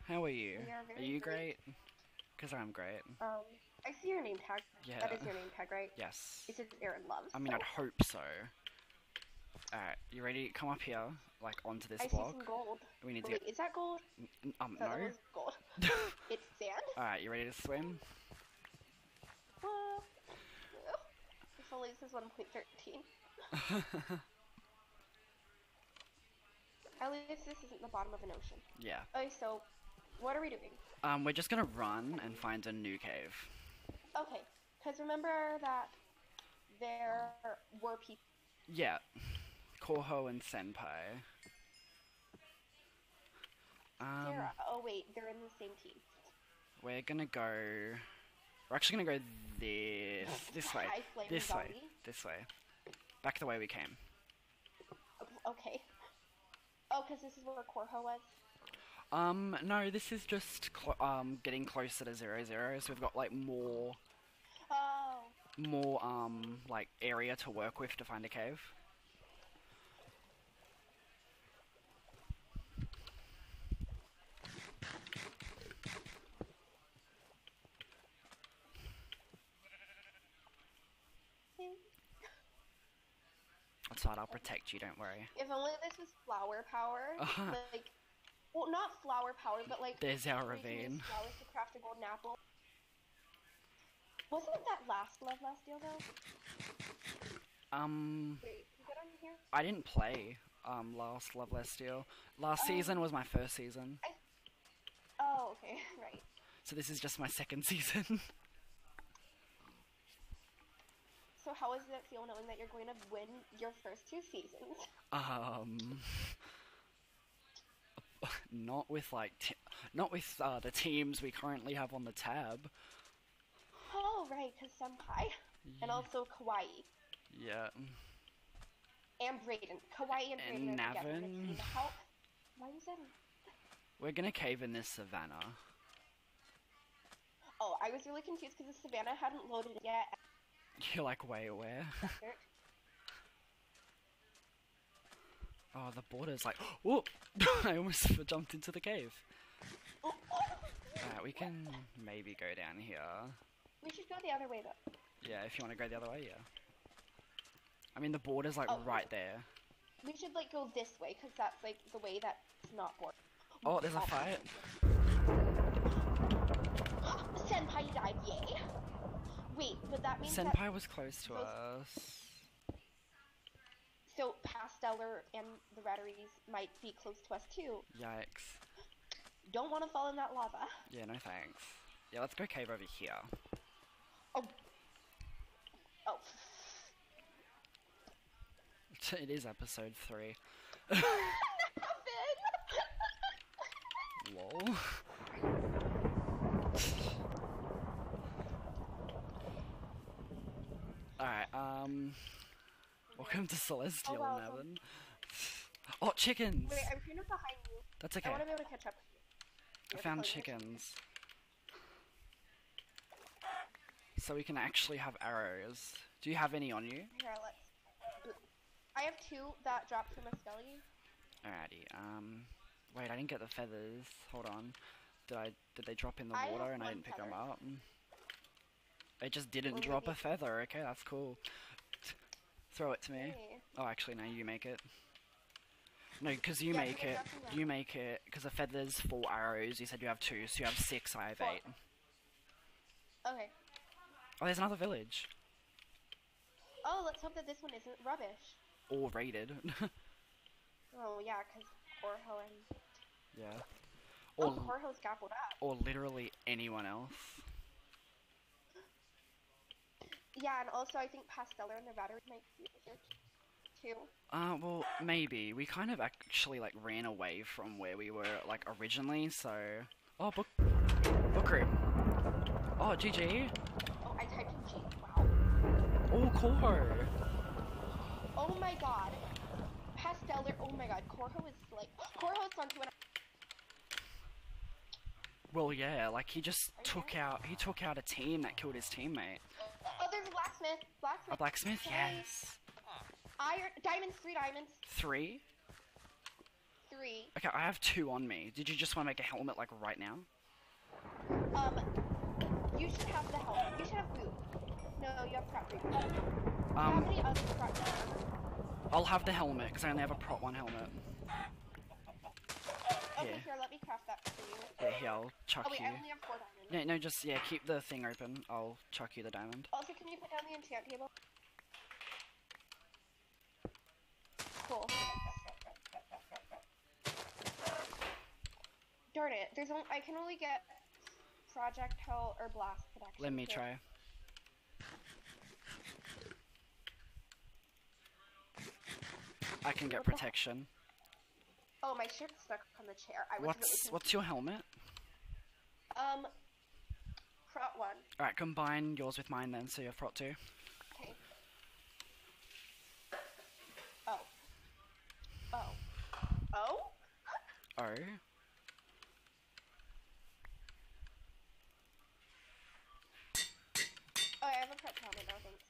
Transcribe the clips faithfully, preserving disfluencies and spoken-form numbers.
How are you? We are Are very you great. great? Because I'm great. Um, I see your name tag. Yeah. That is your name tag, right? Yes. It says Aaron Loves. I mean, so. I'd hope so. Alright, you ready? Come up here, like, onto this I block. see some gold. We need to Wait, get... is that gold? N um, So no. that was gold. It's sand? Alright, you ready to swim? Well, if only this is one point thirteen. At least this isn't the bottom of an ocean. Yeah. Okay, so, what are we doing? Um, we're just gonna run and find a new cave. Okay, because remember that there were people. Yeah. Korho and Senpai. Um, Sarah. Oh wait, they're in the same team. we're gonna go... We're actually gonna go this... This way. High flame This way. zombie. This way. Back the way we came. Okay. Oh, because this is where Korho was? Um, no, this is just cl um getting closer to zero zero, so we've got like more, Oh. more um like area to work with to find a cave. That's right, I'll protect you, don't worry. If only this was flower power. Uh-huh. Like, well, not flower power, but like. There's our we can use ravine. flowers to craft a golden apple. Wasn't it that last Lovelestial though? Um, Wait, can you get on here? I didn't play um last Lovelestial. Last Oh. season was my first season, Oh, okay, right. so this is just my second season. So how does it feel knowing that you're going to win your first two seasons? Um, not with like, t not with uh, the teams we currently have on the tab. Oh, right, because Senpai. And Yeah. also Kawaii. Yeah. And Brayden. Kawaii and And Brayden are together in a Navin. team. How? Why was that? We're gonna cave in this savannah. Oh, I was really confused because the savannah hadn't loaded yet. You're like way aware. Oh, the border's like, whoop! I almost jumped into the cave. Oh, Alright, we can maybe go down here. we should go the other way though. Yeah, if you want to go the other way, yeah. I mean, the border's like Oh. right there. We should like go this way because that's like the way that's not bored. Oh, there's a fight. Senpai died, yay! Wait, but that means Senpai that was close to those- us. so Pasteller and the Ratteries might be close to us too. Yikes. Don't want to fall in that lava. Yeah, no thanks. Yeah, let's go cave over here. Oh. Oh. It is episode three. Lol. Alright, um... welcome to Celestial, Oh, wow, so- Nevin. Oh, chickens! Wait, I'm kind of behind you. That's I okay. want to be able to catch up. I You're found playing chickens. So we can actually have arrows. Do you have any on you? Here, let's. I have two that dropped from a skelly. Alrighty, um... wait, I didn't get the feathers. Hold on. Did I... did they drop in the I water have and I one didn't pick feather. them up? It just didn't Well, drop maybe- a feather. Okay, that's cool. Throw it to me. Hey. Oh, actually, no, you make it. No, because you Yeah, make so they're it. dropping them. You make it. Because the feathers, four arrows. You said you have two, so you have six. I have Four. eight. Okay. Oh, there's another village. Oh, let's hope that this one isn't rubbish. All raided. Oh, yeah, because Korho and. Yeah. Oh, Or, Korho's gappled up. or literally anyone else. Yeah, and also I think Pasteller and the Battery might be here too. Uh, well, maybe. We kind of actually, like, ran away from where we were, like, originally, so... Oh, book... Book room. Oh, G G. Oh, I typed in G. Wow. Oh, Korho. Oh my god. Pasteller. Oh my god. Korho is like. Korho's on to an. Well, yeah, like, he just Are you took there? out... He took out a team that killed his teammate. Oh, there's a blacksmith. Blacksmith. A blacksmith? Yay. Yes. Iron. Diamonds. Three diamonds. Three? three. Okay, I have two on me. Did you just want to make a helmet like right now? Um, you should have the helmet. You should have boot. No, you have prop three. Um, How Um, many other prop two? I'll have the helmet because I only have a prop one helmet. Okay, Here. here, let me craft that for you. Yeah, here, I'll chuck Oh wait, you. I only have four diamonds. No, no, just, yeah, keep the thing open. I'll chuck you the diamond. Also, can you put down the enchant table? Cool. Darn it, there's only, I can only get projectile or blast protection. Let me here. try. I can get protection. Oh, my shirt's stuck on the chair. I was What's really what's your helmet? Um, prop one. Alright, combine yours with mine then, so you have prop two. Okay. Oh. Oh. Oh? Oh. Oh, I have a prep helmet now, thanks.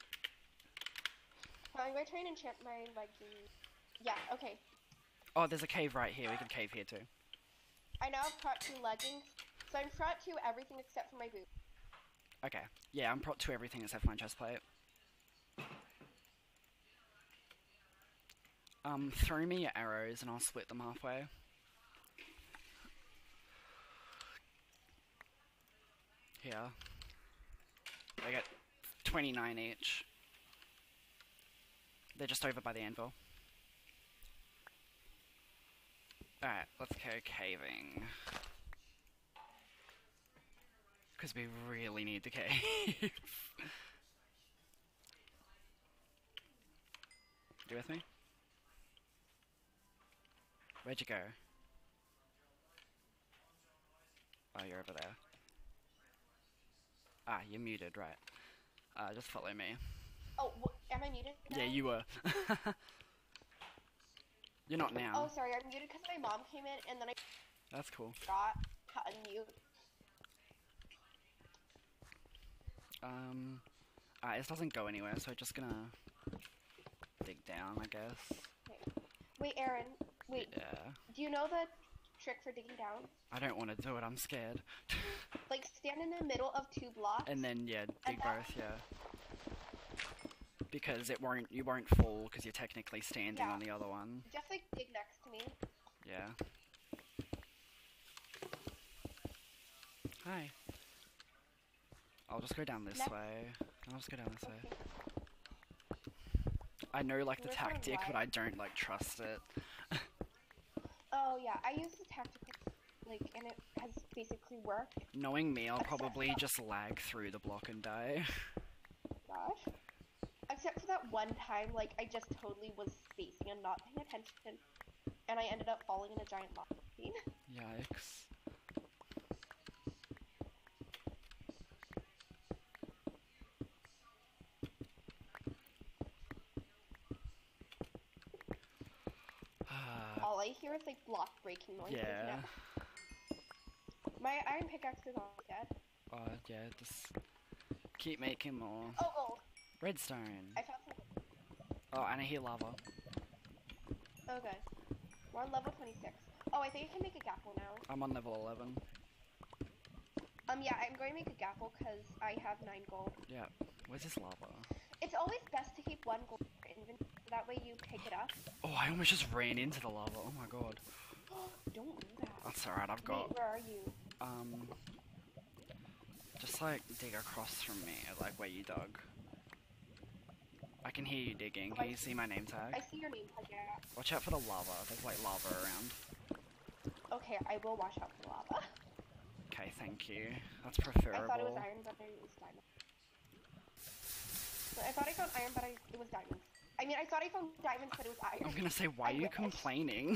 I'm going to try and enchant my leggings. Yeah, okay. Oh, there's a cave right here. We can cave here too. I now have prop two leggings, so I'm prop two everything except for my boot. Okay. Yeah, I'm prop two everything except for my chest plate. Um, throw me your arrows and I'll split them halfway. Here. I get twenty-nine each. They're just over by the anvil. Alright, let's go caving. Because we really need to cave. You with me? Where'd you go? Oh, you're over there. Ah, you're muted, right. Uh, just follow me. Oh, wh- am I muted now? Yeah, you were. You're not now. Oh, sorry, I'm muted because my mom came in and then I That's cool. forgot to unmute. Um, alright, this doesn't go anywhere, so I'm just gonna dig down, I guess. Okay. Wait, Aaron, wait, Yeah. do you know the trick for digging down? I don't want to do it, I'm scared. Like, stand in the middle of two blocks. And then, yeah, dig And that- both, yeah. Because it won't, you won't fall, because you're technically standing Yeah. on the other one. Just, like, dig next to me. Yeah. Hi. I'll just go down this Next. way. I'll just go down this way. Okay. I know, like, the Where's my tactic, but I light? don't, like, trust it. Oh, yeah, I use the tactical, like, and it has basically worked. Knowing me, I'll Except probably for- just lag through the block and die. Gosh. Except for that one time, like, I just totally was spacing and not paying attention, and I ended up falling in a giant lava ravine. Yikes. All I hear is, like, block breaking noises. Yeah. now. My iron pickaxe is almost dead. Uh, yeah, just keep making more. Oh, gold. Redstone. I found something. Oh, and I hear lava. Oh, good. We're on level twenty-six. Oh, I think I can make a gapple now. I'm on level eleven. Um, yeah, I'm going to make a gapple because I have nine gold. Yeah. Where's this lava? It's always best to keep one gold in your inventory, so that way you pick it up. Oh, I almost just ran into the lava. Oh my god. Don't do that. That's alright, I've got, Wait, where are you? um, just like dig across from me, like where you dug. I can hear you digging. Can you see my name I tag? see your name tag, yeah. Watch out for the lava. There's like lava around. Okay, I will watch out for lava. Okay, thank you. That's I thought it was preferable. iron, but it was diamond. But I thought I found iron, but I, it was diamonds. I mean, I thought I found diamonds, but it was iron. I'm gonna say, why I are you wish. complaining?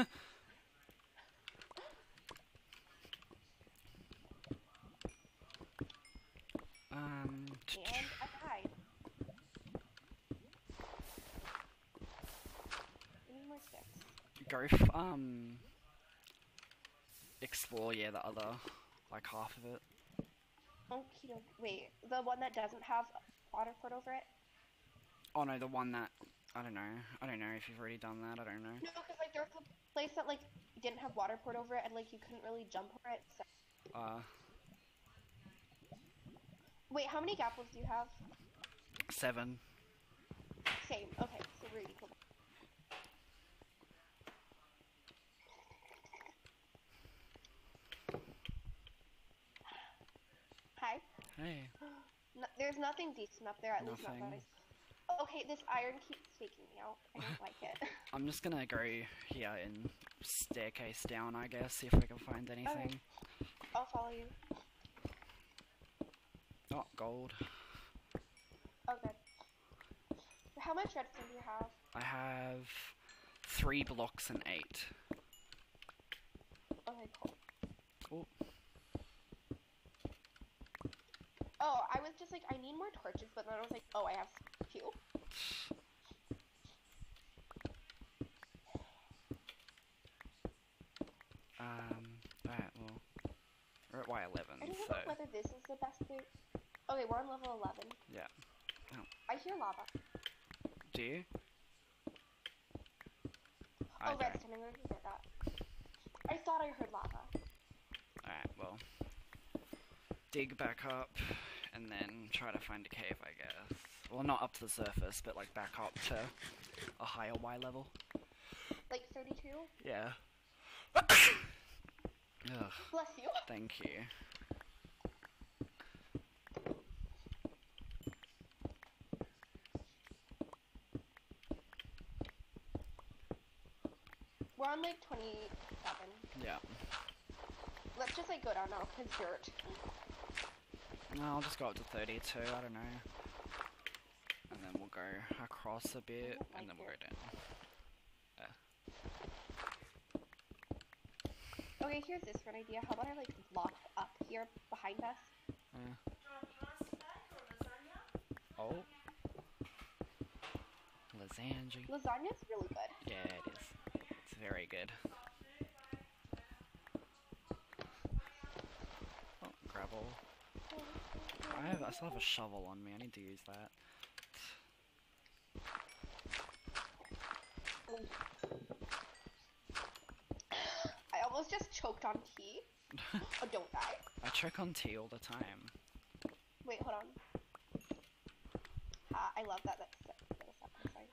um, And I died. I need more sticks. go f um explore, yeah, the other like half of it. Okie dokie. Wait, the one that doesn't have water poured over it? Oh no, the one that I don't know. I don't know if you've already done that. I don't know. No, because like there was a place that like didn't have water poured over it, and like you couldn't really jump over it. So. Uh. Wait, how many gapples do you have? Seven. Same. Okay, so we're equal. Hi. Hey. No, there's nothing decent up there, at least Nothing. not that I... Okay, this iron keeps taking me out. I don't like it. I'm just gonna go here and staircase down, I guess, see if we can find anything. Okay. I'll follow you. Oh, gold. Oh, good. How much redstone do you have? I have three blocks and eight. Okay, cool. Cool. Oh, I was just like, I need more torches, but then I was like, oh, I have two. Um, alright, well, we're at Y eleven, I don't so... know whether this is the best route. Okay, we're on level eleven. Yeah. Oh. I hear lava. Do you? Oh, I don't. redstone, I'm gonna get that. I thought I heard lava. Alright, well, dig back up, and then try to find a cave, I guess. Well, not up to the surface, but like back up to a higher Y level. Like thirty-two? Yeah. Ugh, Bless you. thank you. We're on like twenty-seven. Yeah. Let's just like go down now, cause dirt. No, I'll just go up to thirty-two, I don't know. And then we'll go across a bit, like and then we'll go it. down. Okay, here's this for an idea. How about I like block up here behind us? Uh. Oh. Lasagna. Lasagna's really good. Yeah, it is. It's very good. Oh, gravel. I have. I still have a shovel on me. I need to use that. I almost just choked on tea. Oh, don't die. I choke on tea all the time. Wait, hold on. Ah, I love that. That's that's sorry.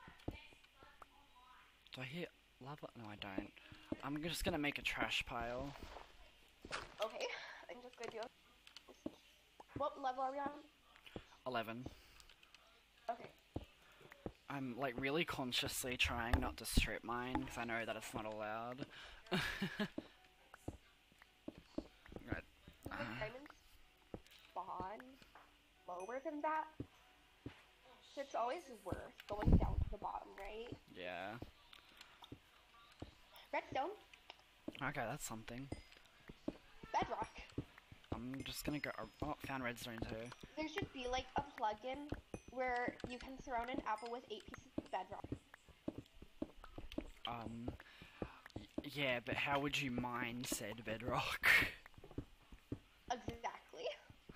Do I hear lava? No, I don't. I'm just gonna make a trash pile. Okay, I'm just gonna do. What level are we on? Eleven. Okay. I'm like really consciously trying not to strip mine because I know that it's not allowed. Right. The Uh, diamonds spawn lower than that. So it's always worth going down to the bottom, right? yeah. Redstone, Okay, that's something. bedrock. I'm just gonna go. Oh, found redstone too. There should be like a plugin where you can surround an apple with eight pieces of bedrock. Um. y- Yeah, but how would you mine said bedrock? Exactly.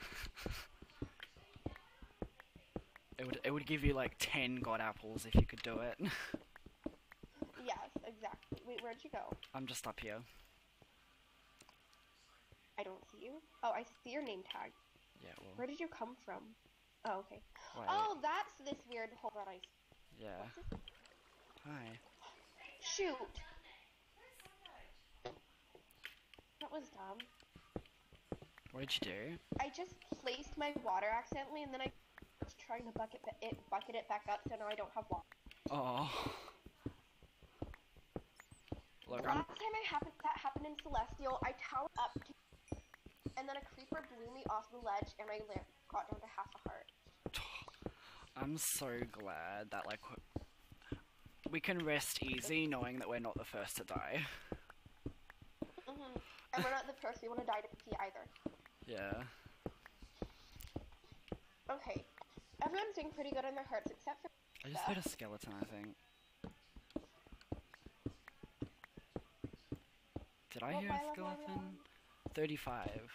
It would. It would give you like ten god apples if you could do it. Yes, exactly. Wait, where'd you go? I'm just up here. I don't see you. Oh, I see your name tag. Yeah. Well. Where did you come from? Oh, okay. Wait. Oh, that's this weird. Hold on, I. Yeah. What's this? Hi. Shoot. That was dumb. What did you do? I just placed my water accidentally, and then I was trying to bucket it, bucket it back up, so now I don't have water. Oh. Look, I'm. Last time I happened, that happened in Celestial, I towered up, to, and then a creeper blew me off the ledge, and I la- got down to half a heart. I'm so glad that like we can rest easy knowing that we're not the first to die. Mhm. And we're not the first we want to die to P either. Yeah. Okay. Everyone's doing pretty good on their hearts except for. I just heard a skeleton, I think. Did I What hear Y a level are we skeleton? on? thirty-five.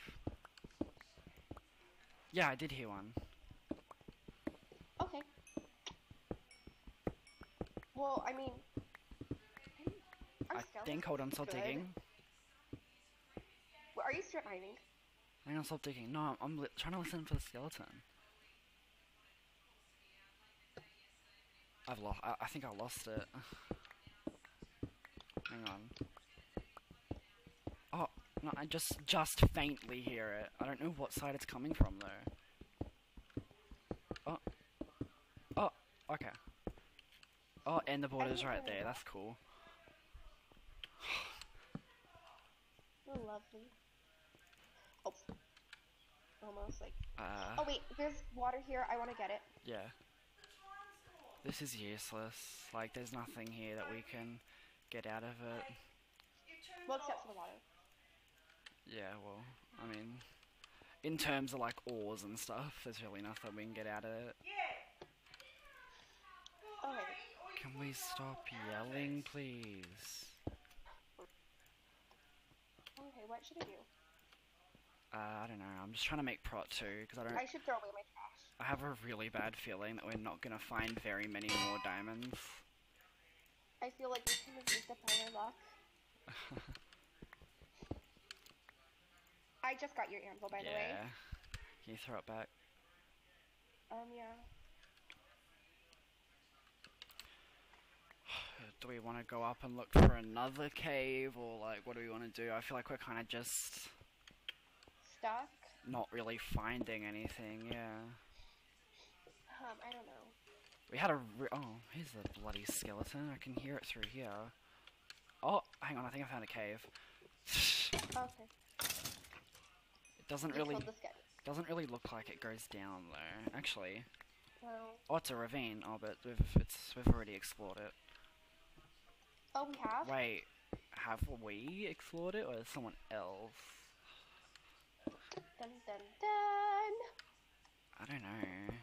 Yeah, I did hear one. Okay. Well, I mean, our I think, hold on, stop good. digging. Well, are you strip mining? Hang on, stop digging. No, I'm, I'm li trying to listen for the skeleton. I've lost. I, I think I lost it. Hang on. Oh no, I just just faintly hear it. I don't know what side it's coming from though. Oh, oh, okay. Oh, and the border's right there. That's cool. Oh, lovely. Oh, almost like. Uh, oh wait, there's water here. I want to get it. Yeah. This is useless. Like, there's nothing here that we can get out of it. Well, except for the water. Yeah, well, I mean, in terms of like ores and stuff, there's really nothing we can get out of it. Okay. Can we stop yelling, please? Okay, what should I do? Uh, I don't know. I'm just trying to make prot too, because I don't. I should throw away my trash. I have a really bad feeling that we're not gonna find very many more diamonds. I feel like we kind of used up all our luck. I just got your anvil, by yeah. the way. Can you throw it back? Um, yeah. Do we want to go up and look for another cave, or like, what do we want to do? I feel like we're kind of just stuck. Not really finding anything. Yeah. Um, I don't know. We had a re oh, here's the bloody skeleton. I can hear it through here. Oh, hang on. I think I found a cave. Okay. It doesn't You really killed the skeleton. doesn't really look like it goes down though. Actually. Well. Oh, it's a ravine. Oh, but we've it's we've already explored it. Oh, we have? Wait, have we explored it, or is someone else? Dun dun dun! I don't know.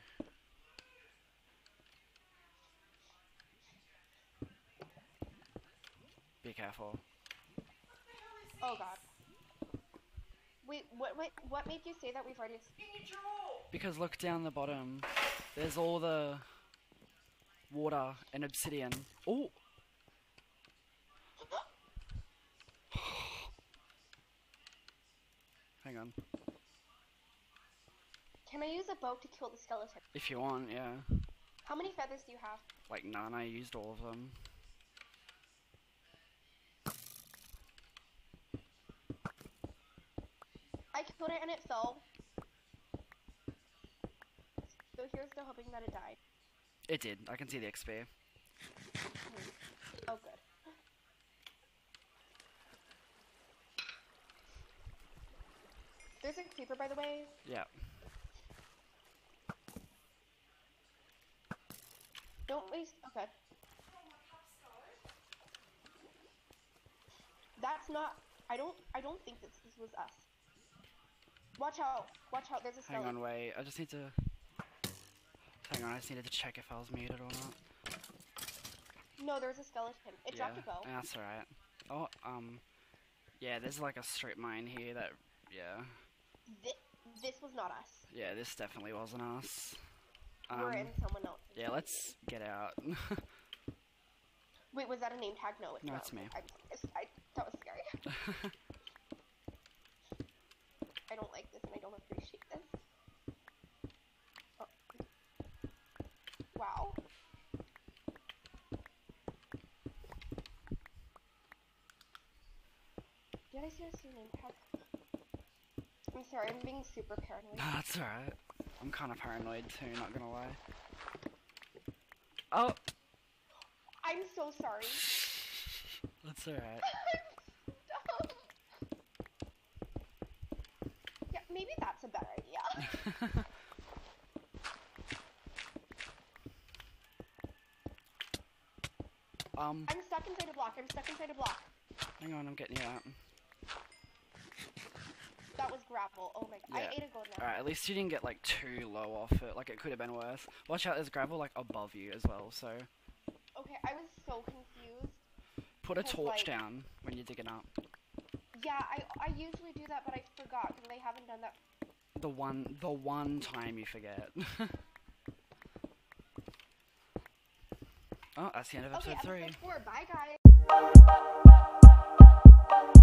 Be careful. Oh god. Wait, what, what, what made you say that we've already... Because look down the bottom. There's all the water and obsidian. Oh! Hang on. Can I use a bow to kill the skeleton? If you want, yeah. How many feathers do you have? Like none, I used all of them. I killed it and it fell. So here's to hoping that it died. It did. I can see the X P. Oh, good. There's a creeper, by the way. Yeah. Don't waste. Okay. That's not. I don't. I don't think this, this was us. Watch out! Watch out! There's a skeleton. Hang on, wait. I just need to. Hang on. I just needed to check if I was muted or not. No, there's a skeleton. It Yeah, dropped a bow. that's alright. Oh, um, yeah. There's like a strip mine here that. Yeah. This, this was not us. Yeah, this definitely wasn't us. Um, We're in someone else. Yeah, let's get out. Wait, was that a name tag? No, it's No, not. it's me. I, I, that was scary. I don't like this and I don't appreciate this. Oh. Wow. Did I see a name tag? I'm sorry, I'm being super paranoid. No, that's alright. I'm kind of paranoid too, not gonna lie. Oh! I'm so sorry. That's alright. Stop. Yeah, maybe that's a better idea. um, I'm stuck inside a block. I'm stuck inside a block. hang on, I'm getting you out. That was gravel. Oh my god. Yeah. I ate a gold now. Alright, at least you didn't get like too low off it. Like, it could have been worse. Watch out, there's gravel like above you as well, so. Okay, I was so confused. Put a Because, torch like- down when you're digging up. Yeah, I I usually do that, but I forgot because I haven't done that. The one, the one time you forget. Oh, that's the end of Okay, episode three. episode four. Bye, guys.